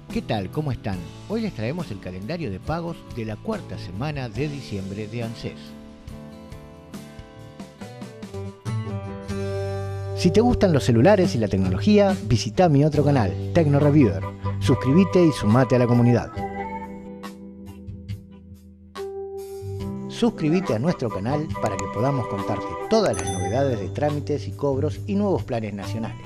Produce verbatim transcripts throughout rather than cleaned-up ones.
¿Qué tal? ¿Cómo están? Hoy les traemos el calendario de pagos de la cuarta semana de diciembre de ANSES. Si te gustan los celulares y la tecnología, visita mi otro canal, TecnoReviewer. Suscríbete y sumate a la comunidad. Suscríbete a nuestro canal para que podamos contarte todas las novedades de trámites y cobros y nuevos planes nacionales.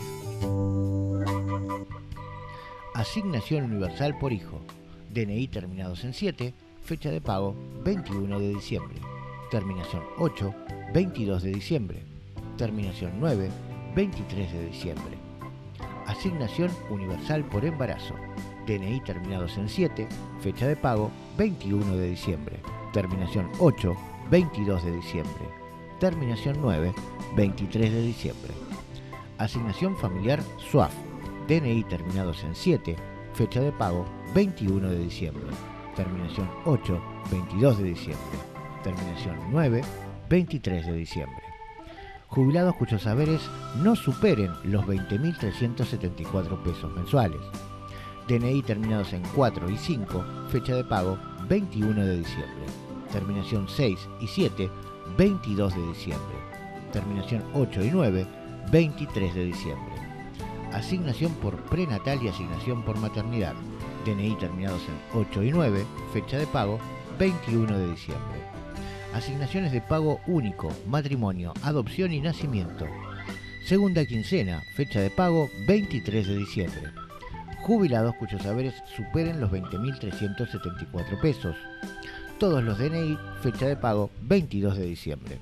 Asignación universal por hijo. D N I terminados en siete, fecha de pago veintiuno de diciembre. Terminación ocho, veintidós de diciembre. Terminación nueve, veintitrés de diciembre. Asignación universal por embarazo. D N I terminados en siete, fecha de pago veintiuno de diciembre. Terminación ocho, veintidós de diciembre. Terminación nueve, veintitrés de diciembre. Asignación familiar S U A F. D N I terminados en siete, fecha de pago veintiuno de diciembre. Terminación ocho, veintidós de diciembre. Terminación nueve, veintitrés de diciembre. Jubilados cuyos saberes no superen los veinte mil trescientos setenta y cuatro pesos mensuales. D N I terminados en cuatro y cinco, fecha de pago veintiuno de diciembre. Terminación seis y siete, veintidós de diciembre. Terminación ocho y nueve, veintitrés de diciembre. Asignación por prenatal y asignación por maternidad. D N I terminados en ocho y nueve, fecha de pago veintiuno de diciembre. Asignaciones de pago único, matrimonio, adopción y nacimiento. Segunda quincena, fecha de pago veintitrés de diciembre. Jubilados cuyos saberes superen los veinte mil trescientos setenta y cuatro pesos. Todos los D N I, fecha de pago veintidós de diciembre.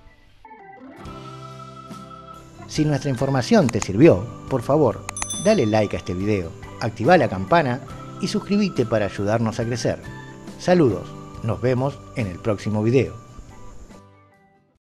Si nuestra información te sirvió, por favor, dale like a este video, activa la campana y suscríbete para ayudarnos a crecer. Saludos, nos vemos en el próximo video.